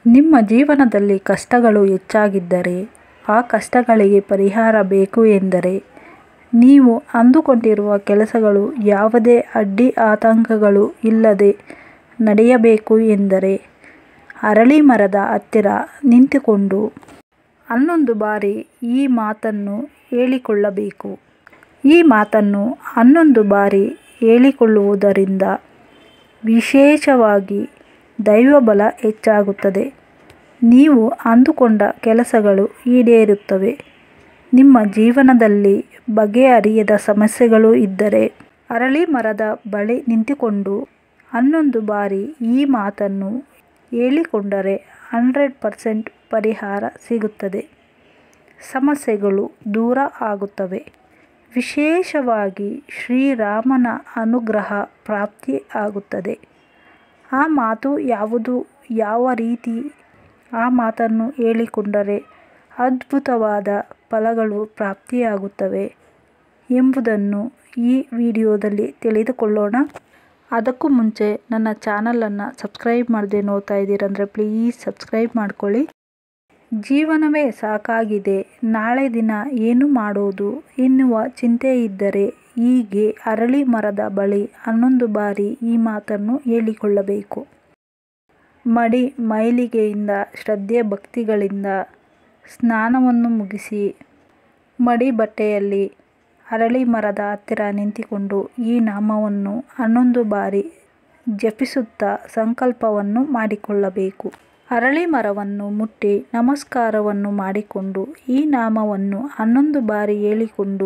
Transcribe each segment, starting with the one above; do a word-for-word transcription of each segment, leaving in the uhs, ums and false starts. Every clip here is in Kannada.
ನಿಮ್ಮ ಜೀವನದಲ್ಲಿ ಕಷ್ಟಗಳು ಹೆಚ್ಚಾಗಿದ್ದರೆ, ಆ ಕಷ್ಟಗಳಿಗೆ ಪರಿಹಾರ ಬೇಕು ಎಂದರೆ, ನೀವು ಅಂದುಕೊಂಡಿರುವ ಕೆಲಸಗಳು ಯಾವುದೇ ಅಡ್ಡಿ ಆತಂಕಗಳು ಇಲ್ಲದೆ ನಡೆಯಬೇಕು ಎಂದರೆ, ಅರಳಿ ಮರದ ಹತ್ತಿರ ನಿಂತುಕೊಂಡು ಹನ್ನೊಂದು ಬಾರಿ ಈ ಮಾತನ್ನು ಹೇಳಿಕೊಳ್ಳಬೇಕು. ಈ ಮಾತನ್ನು ಹನ್ನೊಂದು ಬಾರಿ ಹೇಳಿಕೊಳ್ಳುವುದರಿಂದ ವಿಶೇಷವಾಗಿ ದೈವಬಲ ಹೆಚ್ಚಾಗುತ್ತದೆ. ನೀವು ಅಂದುಕೊಂಡ ಕೆಲಸಗಳು ಈಡೇರುತ್ತವೆ. ನಿಮ್ಮ ಜೀವನದಲ್ಲಿ ಬಗೆಹರಿಯದ ಸಮಸ್ಯೆಗಳು ಇದ್ದರೆ, ಅರಳಿ ಮರದ ಬಳಿ ನಿಂತುಕೊಂಡು ಹನ್ನೊಂದು ಬಾರಿ ಈ ಮಾತನ್ನು ಹೇಳಿಕೊಂಡರೆ ಹಂಡ್ರೆಡ್ ಪರ್ಸೆಂಟ್ ಪರಿಹಾರ ಸಿಗುತ್ತದೆ. ಸಮಸ್ಯೆಗಳು ದೂರ ಆಗುತ್ತವೆ. ವಿಶೇಷವಾಗಿ ಶ್ರೀರಾಮನ ಅನುಗ್ರಹ ಪ್ರಾಪ್ತಿ ಆಗುತ್ತದೆ. ಆ ಮಾತು ಯಾವುದು, ಯಾವ ರೀತಿ ಆ ಮಾತನ್ನು ಹೇಳಿಕೊಂಡರೆ ಅದ್ಭುತವಾದ ಫಲಗಳು ಪ್ರಾಪ್ತಿಯಾಗುತ್ತವೆ ಎಂಬುದನ್ನು ಈ ವಿಡಿಯೋದಲ್ಲಿ ತಿಳಿದುಕೊಳ್ಳೋಣ. ಅದಕ್ಕೂ ಮುಂಚೆ ನನ್ನ ಚಾನಲನ್ನು ಸಬ್ಸ್ಕ್ರೈಬ್ ಮಾಡದೆ ನೋಡ್ತಾ ಇದ್ದೀರಂದರೆ ಪ್ಲೀಸ್ ಸಬ್ಸ್ಕ್ರೈಬ್ ಮಾಡ್ಕೊಳ್ಳಿ. ಜೀವನವೇ ಸಾಕಾಗಿದೆ, ನಾಳೆ ದಿನ ಏನು ಮಾಡೋದು ಎನ್ನುವ ಚಿಂತೆ ಇದ್ದರೆ ಹೀಗೆ ಅರಳಿ ಮರದ ಬಳಿ ಹನ್ನೊಂದು ಬಾರಿ ಈ ಮಾತನ್ನು ಹೇಳಿಕೊಳ್ಳಬೇಕು. ಮಡಿ ಮೈಲಿಗೆಯಿಂದ ಶ್ರದ್ಧೆ ಭಕ್ತಿಗಳಿಂದ ಸ್ನಾನವನ್ನು ಮುಗಿಸಿ, ಮಡಿ ಬಟ್ಟೆಯಲ್ಲಿ ಅರಳಿ ಮರದ ಹತ್ತಿರ ನಿಂತುಕೊಂಡು ಈ ನಾಮವನ್ನು ಹನ್ನೊಂದು ಬಾರಿ ಜಪಿಸುತ್ತಾ ಸಂಕಲ್ಪವನ್ನು ಮಾಡಿಕೊಳ್ಳಬೇಕು. ಅರಳಿ ಮರವನ್ನು ಮುಟ್ಟಿ ನಮಸ್ಕಾರವನ್ನು ಮಾಡಿಕೊಂಡು ಈ ನಾಮವನ್ನು ಹನ್ನೊಂದು ಬಾರಿ ಹೇಳಿಕೊಂಡು,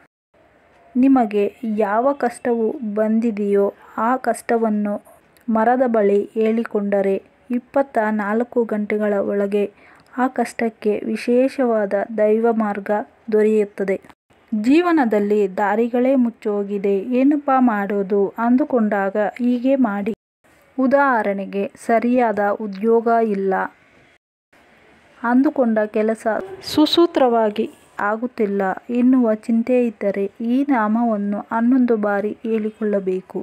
ನಿಮಗೆ ಯಾವ ಕಷ್ಟವು ಬಂದಿದೆಯೋ ಆ ಕಷ್ಟವನ್ನು ಮರದ ಬಳಿ ಹೇಳಿಕೊಂಡರೆ ಇಪ್ಪತ್ತ ನಾಲ್ಕು ಗಂಟೆಗಳ ಒಳಗೆ ಆ ಕಷ್ಟಕ್ಕೆ ವಿಶೇಷವಾದ ದೈವ ಮಾರ್ಗ ದೊರೆಯುತ್ತದೆ. ಜೀವನದಲ್ಲಿ ದಾರಿಗಳೇ ಮುಚ್ಚೋಗಿದೆ, ಏನಪ್ಪ ಮಾಡೋದು ಅಂದುಕೊಂಡಾಗ ಹೀಗೆ ಮಾಡಿ. ಉದಾಹರಣೆಗೆ ಸರಿಯಾದ ಉದ್ಯೋಗ ಇಲ್ಲ, ಅಂದುಕೊಂಡ ಕೆಲಸ ಸುಸೂತ್ರವಾಗಿ ಆಗುತ್ತಿಲ್ಲ ಎನ್ನುವ ಚಿಂತೆ ಇದ್ದರೆ ಈ ನಾಮವನ್ನು ಹನ್ನೊಂದು ಬಾರಿ ಹೇಳಿಕೊಳ್ಳಬೇಕು.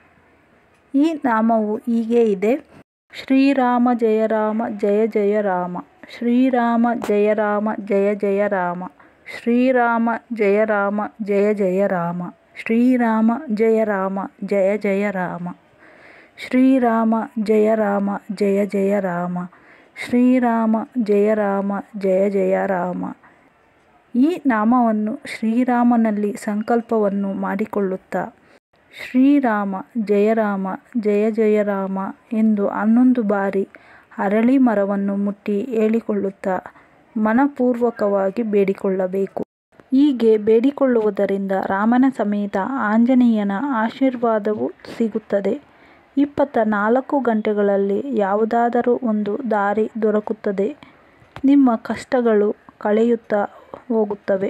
ಈ ನಾಮವು ಹೀಗೆ ಇದೆ: ಶ್ರೀರಾಮ ಜಯ ರಾಮ ಜಯ ಜಯ ರಾಮ, ಶ್ರೀರಾಮ ಜಯ ರಾಮ ಜಯ ಜಯ ರಾಮ, ಶ್ರೀರಾಮ ಜಯ ರಾಮ ಜಯ ಜಯ ರಾಮ, ಶ್ರೀರಾಮ ಜಯ ರಾಮ ಜಯ ಜಯ ರಾಮ, ಶ್ರೀರಾಮ ಜಯ ರಾಮ ಜಯ ಜಯ ರಾಮ, ಶ್ರೀರಾಮ ಜಯ ರಾಮ ಜಯ ಜಯ ರಾಮ. ಈ ನಾಮವನ್ನು ಶ್ರೀರಾಮನಲ್ಲಿ ಸಂಕಲ್ಪವನ್ನು ಮಾಡಿಕೊಳ್ಳುತ್ತಾ ಶ್ರೀರಾಮ ಜಯ ರಾಮ ಜಯ ಜಯ ರಾಮ ಎಂದು ಹನ್ನೊಂದು ಬಾರಿ ಅರಳಿ ಮರವನ್ನು ಮುಟ್ಟಿ ಹೇಳಿಕೊಳ್ಳುತ್ತಾ ಮನಪೂರ್ವಕವಾಗಿ ಬೇಡಿಕೊಳ್ಳಬೇಕು. ಹೀಗೆ ಬೇಡಿಕೊಳ್ಳುವುದರಿಂದ ರಾಮನ ಸಮೇತ ಆಂಜನೇಯನ ಆಶೀರ್ವಾದವೂ ಸಿಗುತ್ತದೆ. ಇಪ್ಪತ್ತ ನಾಲ್ಕು ಗಂಟೆಗಳಲ್ಲಿ ಯಾವುದಾದರೂ ಒಂದು ದಾರಿ ದೊರಕುತ್ತದೆ. ನಿಮ್ಮ ಕಷ್ಟಗಳು ಕಳೆಯುತ್ತಾ ಹೋಗುತ್ತವೆ.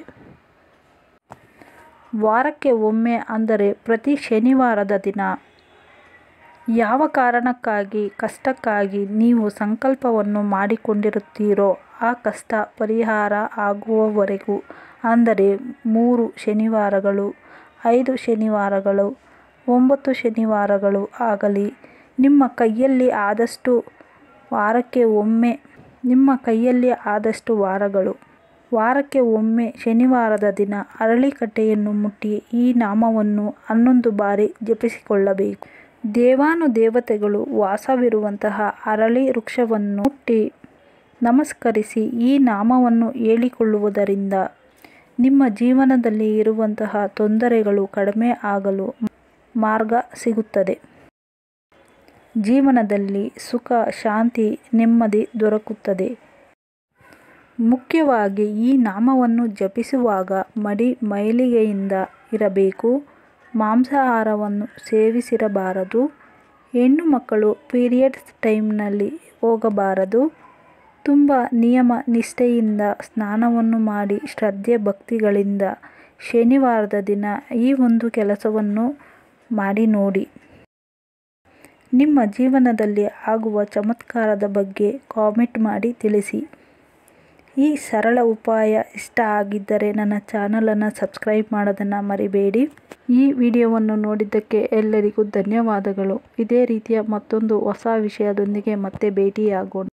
ವಾರಕ್ಕೆ ಒಮ್ಮೆ ಅಂದರೆ ಪ್ರತಿ ಶನಿವಾರದ ದಿನ ಯಾವ ಕಾರಣಕ್ಕಾಗಿ ಕಷ್ಟಕ್ಕಾಗಿ ನೀವು ಸಂಕಲ್ಪವನ್ನು ಮಾಡಿಕೊಂಡಿರುತ್ತೀರೋ ಆ ಕಷ್ಟ ಪರಿಹಾರ ಆಗುವವರೆಗೂ, ಅಂದರೆ ಮೂರು ಶನಿವಾರಗಳು, ಐದು ಶನಿವಾರಗಳು, ಒಂಬತ್ತು ಶನಿವಾರಗಳು ಆಗಲಿ, ನಿಮ್ಮ ಕೈಯಲ್ಲಿ ಆದಷ್ಟು ವಾರಕ್ಕೆ ಒಮ್ಮೆ, ನಿಮ್ಮ ಕೈಯಲ್ಲಿ ಆದಷ್ಟು ವಾರಗಳು, ವಾರಕ್ಕೆ ಒಮ್ಮೆ ಶನಿವಾರದ ದಿನ ಅರಳಿಕಟ್ಟೆಯನ್ನು ಮುಟ್ಟಿ ಈ ನಾಮವನ್ನು ಹನ್ನೊಂದು ಬಾರಿ ಜಪಿಸಿಕೊಳ್ಳಬೇಕು. ದೇವಾನುದೇವತೆಗಳು ವಾಸವಿರುವಂತಹ ಅರಳಿ ವೃಕ್ಷವನ್ನು ಮುಟ್ಟಿ ನಮಸ್ಕರಿಸಿ ಈ ನಾಮವನ್ನು ಹೇಳಿಕೊಳ್ಳುವುದರಿಂದ ನಿಮ್ಮ ಜೀವನದಲ್ಲಿ ಇರುವಂತಹ ತೊಂದರೆಗಳು ಕಡಿಮೆ ಆಗಲು ಮಾರ್ಗ ಸಿಗುತ್ತದೆ. ಜೀವನದಲ್ಲಿ ಸುಖ, ಶಾಂತಿ, ನೆಮ್ಮದಿ ದೊರಕುತ್ತದೆ. ಮುಖ್ಯವಾಗಿ ಈ ನಾಮವನ್ನು ಜಪಿಸುವಾಗ ಮಡಿ ಮೈಲಿಗೆಯಿಂದ ಇರಬೇಕು. ಮಾಂಸಾಹಾರವನ್ನು ಸೇವಿಸಿರಬಾರದು. ಹೆಣ್ಣು ಮಕ್ಕಳು ಪೀರಿಯಡ್ಸ್ ಟೈಮ್ನಲ್ಲಿ ಹೋಗಬಾರದು. ತುಂಬ ನಿಯಮ ನಿಷ್ಠೆಯಿಂದ ಸ್ನಾನವನ್ನು ಮಾಡಿ ಶ್ರದ್ಧೆ ಭಕ್ತಿಗಳಿಂದ ಶನಿವಾರದ ದಿನ ಈ ಒಂದು ಕೆಲಸವನ್ನು ಮಾಡಿ ನೋಡಿ. ನಿಮ್ಮ ಜೀವನದಲ್ಲಿ ಆಗುವ ಚಮತ್ಕಾರದ ಬಗ್ಗೆ ಕಾಮೆಂಟ್ ಮಾಡಿ ತಿಳಿಸಿ. ಈ ಸರಳ ಉಪಾಯ ಇಷ್ಟ ಆಗಿದ್ದರೆ ನನ್ನ ಚಾನಲನ್ನು ಸಬ್ಸ್ಕ್ರೈಬ್ ಮಾಡೋದನ್ನು ಮರಿಬೇಡಿ. ಈ ವಿಡಿಯೋವನ್ನು ನೋಡಿದ್ದಕ್ಕೆ ಎಲ್ಲರಿಗೂ ಧನ್ಯವಾದಗಳು. ಇದೇ ರೀತಿಯ ಮತ್ತೊಂದು ಹೊಸ ವಿಷಯದೊಂದಿಗೆ ಮತ್ತೆ ಭೇಟಿಯಾಗೋಣ.